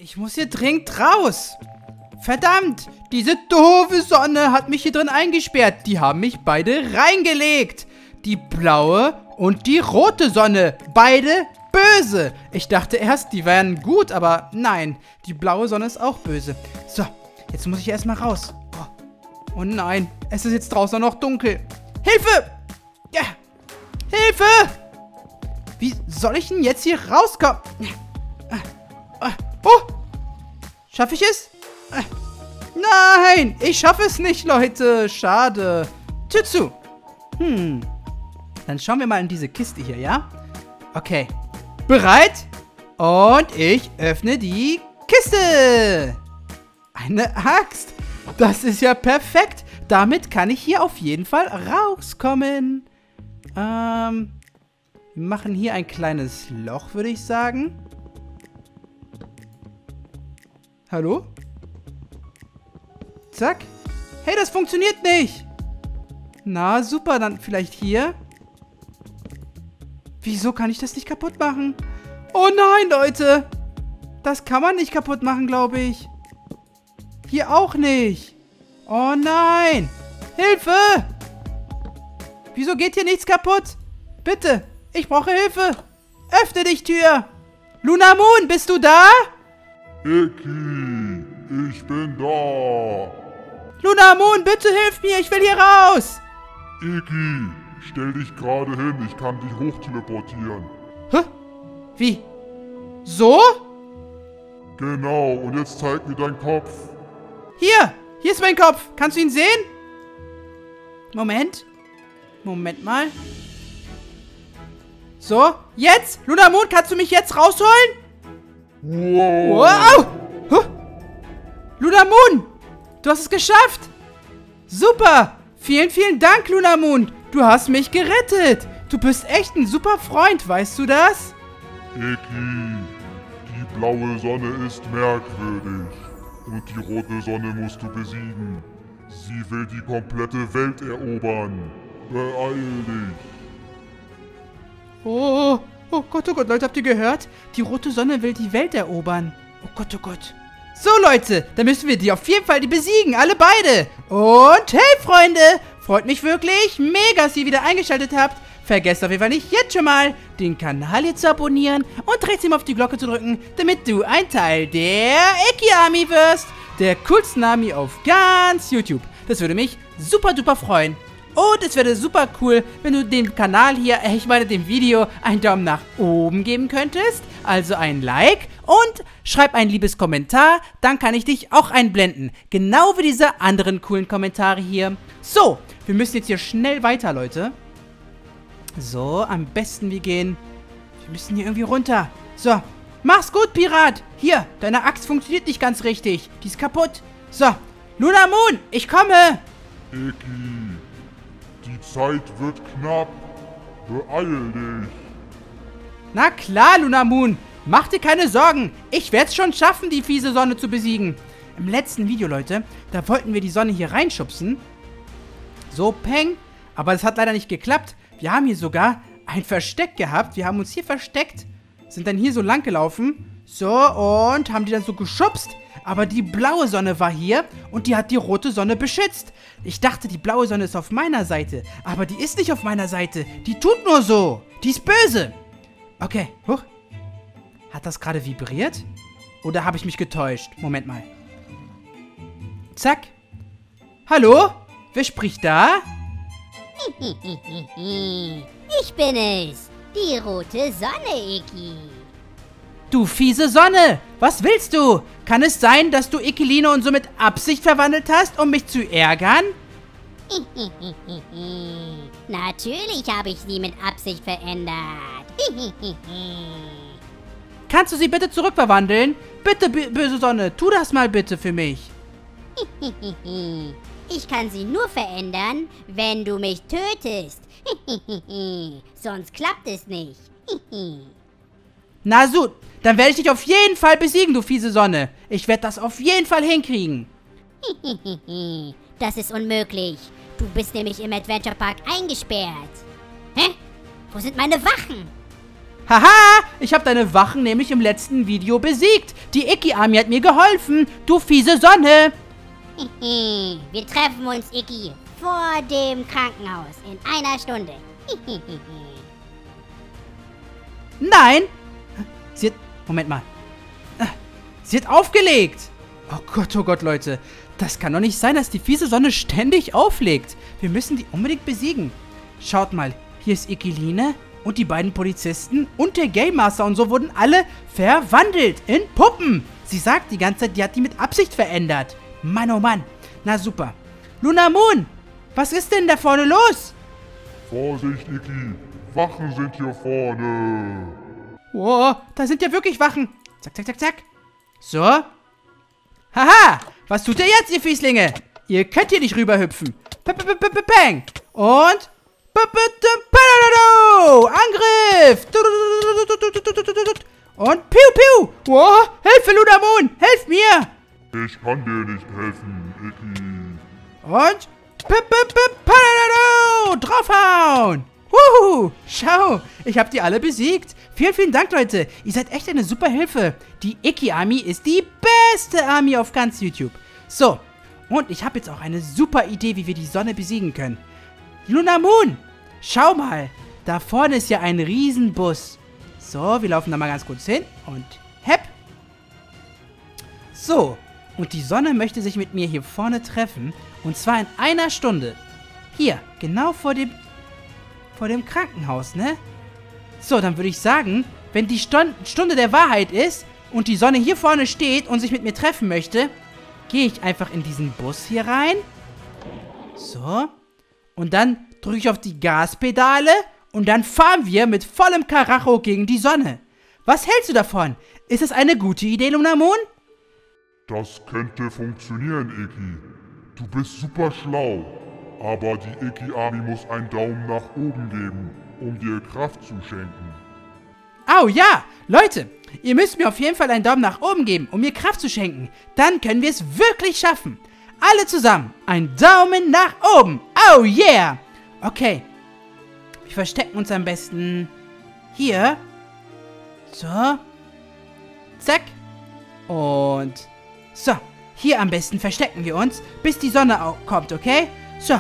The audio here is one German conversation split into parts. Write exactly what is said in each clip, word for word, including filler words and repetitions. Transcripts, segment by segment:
Ich muss hier dringend raus. Verdammt, diese doofe Sonne hat mich hier drin eingesperrt. Die haben mich beide reingelegt. Die blaue und die rote Sonne. Beide böse. Ich dachte erst, die wären gut, aber nein. Die blaue Sonne ist auch böse. So, jetzt muss ich erstmal raus. Oh, oh nein, es ist jetzt draußen noch dunkel. Hilfe! Ja, Hilfe! Wie soll ich denn jetzt hier rauskommen? Oh! Schaffe ich es? Nein! Ich schaffe es nicht, Leute! Schade. Tür zu. Hm. Dann schauen wir mal in diese Kiste hier, ja? Okay. Bereit? Und ich öffne die Kiste. Eine Axt. Das ist ja perfekt. Damit kann ich hier auf jeden Fall rauskommen. Ähm. Wir machen hier ein kleines Loch, würde ich sagen. Hallo? Zack. Hey, das funktioniert nicht. Na, super. Dann vielleicht hier. Wieso kann ich das nicht kaputt machen? Oh nein, Leute. Das kann man nicht kaputt machen, glaube ich. Hier auch nicht. Oh nein. Hilfe. Wieso geht hier nichts kaputt? Bitte. Ich brauche Hilfe. Öffne dich, Tür. Luna Moon, bist du da? Icky, ich bin da. Luna Moon, bitte hilf mir, ich will hier raus. Icky, stell dich gerade hin, ich kann dich hochteleportieren. Hä? Wie? So? Genau, und jetzt zeig mir deinen Kopf. Hier, hier ist mein Kopf. Kannst du ihn sehen? Moment. Moment mal. So, jetzt? Luna Moon, kannst du mich jetzt rausholen? Wow. Wow! Huh? Luna Moon! Du hast es geschafft! Super! Vielen, vielen Dank, Luna Moon! Du hast mich gerettet! Du bist echt ein super Freund, weißt du das? Icky, die blaue Sonne ist merkwürdig. Und die rote Sonne musst du besiegen. Sie will die komplette Welt erobern. Beeil dich. Oh, oh Gott, oh Gott, Leute, habt ihr gehört? Die rote Sonne will die Welt erobern. Oh Gott, oh Gott. So, Leute, dann müssen wir die auf jeden Fall die besiegen, alle beide. Und hey, Freunde, freut mich wirklich mega, dass ihr wieder eingeschaltet habt. Vergesst auf jeden Fall nicht jetzt schon mal, den Kanal hier zu abonnieren und trotzdem auf die Glocke zu drücken, damit du ein Teil der Icky Army wirst. Der coolsten Army auf ganz YouTube. Das würde mich super duper freuen. Und es wäre super cool, wenn du dem Kanal hier, äh, ich meine dem Video, einen Daumen nach oben geben könntest. Also ein Like und schreib ein liebes Kommentar, dann kann ich dich auch einblenden. Genau wie diese anderen coolen Kommentare hier. So, wir müssen jetzt hier schnell weiter, Leute. So, am besten wir gehen. Wir müssen hier irgendwie runter. So, mach's gut, Pirat. Hier, deine Axt funktioniert nicht ganz richtig. Die ist kaputt. So, Luna Moon, ich komme. Icky, die Zeit wird knapp. Beeil dich. Na klar, Luna Moon. Mach dir keine Sorgen. Ich werde es schon schaffen, die fiese Sonne zu besiegen. Im letzten Video, Leute, da wollten wir die Sonne hier reinschubsen. So, peng. Aber es hat leider nicht geklappt. Wir haben hier sogar ein Versteck gehabt. Wir haben uns hier versteckt. Sind dann hier so lang gelaufen. So, und haben die dann so geschubst. Aber die blaue Sonne war hier und die hat die rote Sonne beschützt. Ich dachte, die blaue Sonne ist auf meiner Seite. Aber die ist nicht auf meiner Seite. Die tut nur so. Die ist böse. Okay, huch. Hat das gerade vibriert? Oder habe ich mich getäuscht? Moment mal. Zack. Hallo? Wer spricht da? Ich bin es, die rote Sonne, Icky. Du fiese Sonne! Was willst du? Kann es sein, dass du Ickeline und so mit Absicht verwandelt hast, um mich zu ärgern? Natürlich habe ich sie mit Absicht verändert. Kannst du sie bitte zurückverwandeln? Bitte, böse Sonne, tu das mal bitte für mich. Ich kann sie nur verändern, wenn du mich tötest. Sonst klappt es nicht. Na so, dann werde ich dich auf jeden Fall besiegen, du fiese Sonne. Ich werde das auf jeden Fall hinkriegen. Das ist unmöglich. Du bist nämlich im Adventure Park eingesperrt. Hä? Wo sind meine Wachen? Haha, ich habe deine Wachen nämlich im letzten Video besiegt. Die Icky-Army hat mir geholfen, du fiese Sonne. Wir treffen uns, Icky, vor dem Krankenhaus in einer Stunde. Nein. Sie hat... Moment mal. Sie hat aufgelegt. Oh Gott, oh Gott, Leute. Das kann doch nicht sein, dass die fiese Sonne ständig auflegt. Wir müssen die unbedingt besiegen. Schaut mal, hier ist Ickyline und die beiden Polizisten und der Game Master und so wurden alle verwandelt in Puppen. Sie sagt die ganze Zeit, die hat die mit Absicht verändert. Mann, oh Mann. Na super. Luna Moon, was ist denn da vorne los? Vorsicht, Icky. Wachen sind hier vorne. Oh, da sind ja wirklich Wachen. Zack, zack, zack, zack. So. Haha, was tut ihr jetzt, ihr Fieslinge? Ihr könnt hier nicht rüberhüpfen. P-p-p-p-pang. Und... Angriff! Und piu piu! Oh, Hilfe, Luna Moon! Helf mir! Ich kann dir nicht helfen, Icky. Und draufhauen! Wuhu! Schau, ich hab die alle besiegt. Vielen, vielen Dank, Leute. Ihr seid echt eine super Hilfe. Die Icky-Army ist die beste Army auf ganz YouTube. So, und ich habe jetzt auch eine super Idee, wie wir die Sonne besiegen können. Luna Moon, schau mal. Da vorne ist ja ein Riesenbus. So, wir laufen da mal ganz kurz hin und hepp. So, und die Sonne möchte sich mit mir hier vorne treffen. Und zwar in einer Stunde. Hier, genau vor dem, vor dem Krankenhaus, ne? So, dann würde ich sagen, wenn die Stunde, Stunde der Wahrheit ist und die Sonne hier vorne steht und sich mit mir treffen möchte, gehe ich einfach in diesen Bus hier rein. So. Und dann drücke ich auf die Gaspedale und dann fahren wir mit vollem Karacho gegen die Sonne. Was hältst du davon? Ist es eine gute Idee, Luna Moon? Das könnte funktionieren, Icky. Du bist super schlau. Aber die Icky-Army muss einen Daumen nach oben geben, um dir Kraft zu schenken. Oh ja, Leute, ihr müsst mir auf jeden Fall einen Daumen nach oben geben, um mir Kraft zu schenken. Dann können wir es wirklich schaffen. Alle zusammen, ein Daumen nach oben. Oh yeah. Okay, wir verstecken uns am besten hier. So. Zack. Und so, hier am besten verstecken wir uns, bis die Sonne auch kommt, okay? So.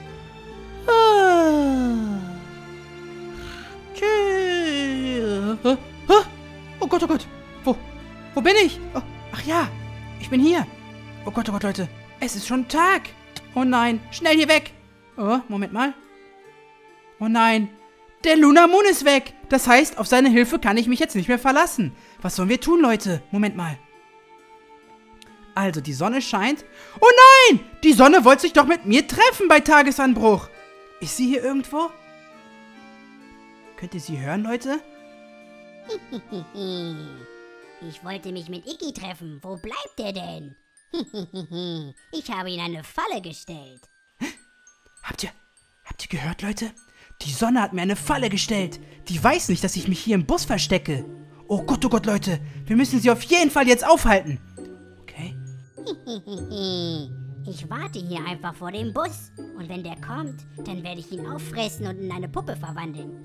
Oh Gott, oh Gott. Wo, wo bin ich? Oh, ach ja, ich bin hier. Oh Gott, oh Gott, Leute. Es ist schon Tag. Oh nein, schnell hier weg. Oh, Moment mal. Oh nein, der Luna Moon ist weg. Das heißt, auf seine Hilfe kann ich mich jetzt nicht mehr verlassen. Was sollen wir tun, Leute? Moment mal. Also, die Sonne scheint. Oh nein! Die Sonne wollte sich doch mit mir treffen bei Tagesanbruch. Ist sie hier irgendwo? Könnt ihr sie hören, Leute? Ich wollte mich mit Icky treffen. Wo bleibt er denn? Ich habe ihn eine Falle gestellt. Habt ihr, habt ihr gehört, Leute? Die Sonne hat mir eine Falle gestellt. Die weiß nicht, dass ich mich hier im Bus verstecke. Oh Gott, oh Gott, Leute. Wir müssen sie auf jeden Fall jetzt aufhalten. Okay. Ich warte hier einfach vor dem Bus. Und wenn der kommt, dann werde ich ihn auffressen und in eine Puppe verwandeln.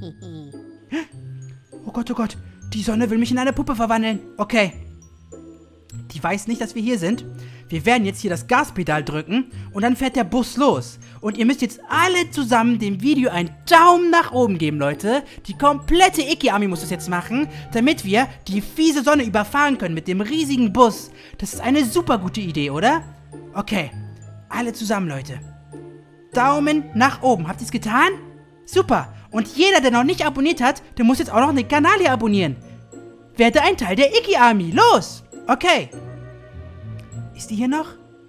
Oh Gott, oh Gott. Die Sonne will mich in eine Puppe verwandeln. Okay. Die weiß nicht, dass wir hier sind. Wir werden jetzt hier das Gaspedal drücken und dann fährt der Bus los. Und ihr müsst jetzt alle zusammen dem Video einen Daumen nach oben geben, Leute. Die komplette Icky-Army muss das jetzt machen, damit wir die fiese Sonne überfahren können mit dem riesigen Bus. Das ist eine super gute Idee, oder? Okay, alle zusammen, Leute. Daumen nach oben. Habt ihr es getan? Super. Und jeder, der noch nicht abonniert hat, der muss jetzt auch noch den Kanal hier abonnieren. Werde ein Teil der Icky-Army. Los! Okay. Ist die hier noch?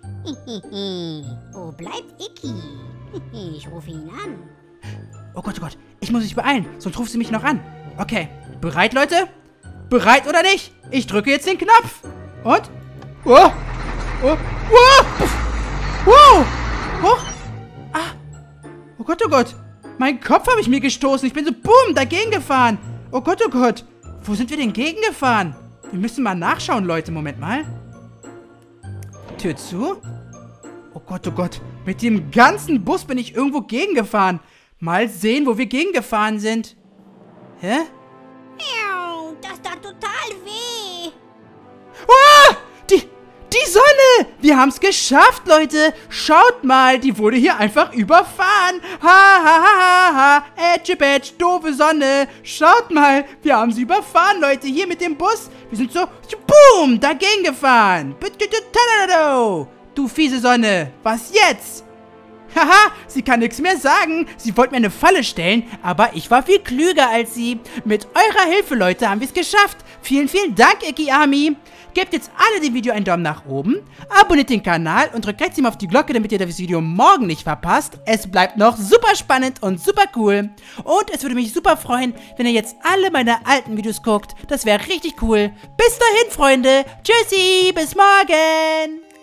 Wo bleibt Icky? Ich rufe ihn an. Oh Gott, oh Gott. Ich muss mich beeilen, sonst ruft sie mich noch an. Okay. Bereit, Leute? Bereit oder nicht? Ich drücke jetzt den Knopf. Und? Oh! Oh! Oh! Wow! Oh! Ah! Oh Gott, oh Gott. Mein Kopf habe ich mir gestoßen. Ich bin so boom dagegen gefahren. Oh Gott, oh Gott. Wo sind wir denn gegengefahren? Wir müssen mal nachschauen, Leute. Moment mal. Tür zu. Oh Gott, oh Gott. Mit dem ganzen Bus bin ich irgendwo gegengefahren. Mal sehen, wo wir gegengefahren sind. Hä? Miau, das tat total weh. Ah, die, die Sonne! Wir haben's geschafft, Leute. Schaut mal, die wurde hier einfach überfahren. Ha, ha, ha, ha, ha. Ätsch, bätsch, doofe Sonne. Schaut mal, wir haben sie überfahren, Leute. Hier mit dem Bus. Wir sind so, boom, dagegen gefahren. Du fiese Sonne, was jetzt? Haha, sie kann nichts mehr sagen. Sie wollte mir eine Falle stellen, aber ich war viel klüger als sie. Mit eurer Hilfe, Leute, haben wir es geschafft. Vielen, vielen Dank, Icky Army. Gebt jetzt alle dem Video einen Daumen nach oben, abonniert den Kanal und drückt rechts auf die Glocke, damit ihr das Video morgen nicht verpasst. Es bleibt noch super spannend und super cool. Und es würde mich super freuen, wenn ihr jetzt alle meine alten Videos guckt. Das wäre richtig cool. Bis dahin, Freunde. Tschüssi, bis morgen.